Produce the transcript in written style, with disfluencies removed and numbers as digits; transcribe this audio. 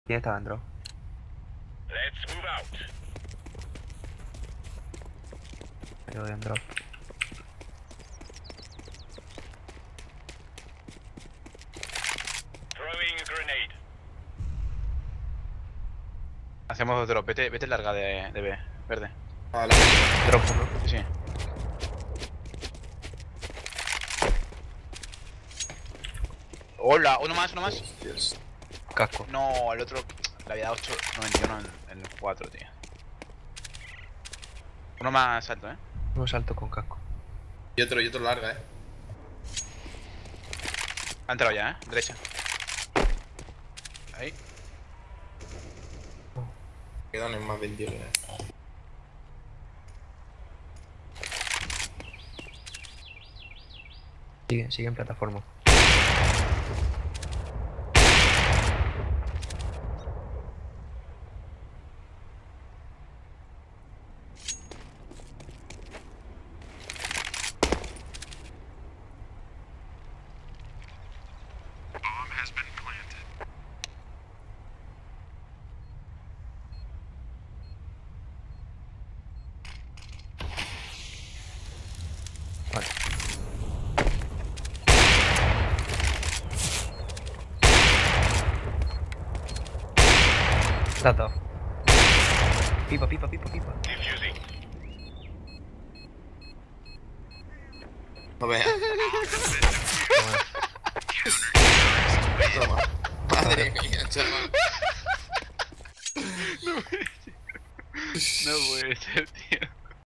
¿Quién estaba dentro? Let's move out. Yo dentro. Throwing a grenade. Hacemos dos drop. Vete larga de B. Verde. Vale. Drop uno. Sí, sí. Hola, uno más. Hostias. Casco. No, el otro le había dado 891 en el 4, tío. Uno más alto, Un salto con casco. Y otro larga, Ha entrado ya, derecha. Ahí. Quedan en más 21, Sigue en plataforma. Vale. Las dos. Pipa. Defusing. No veas. Toma. Toma. Madre mía, chaval. No puede ser, tío.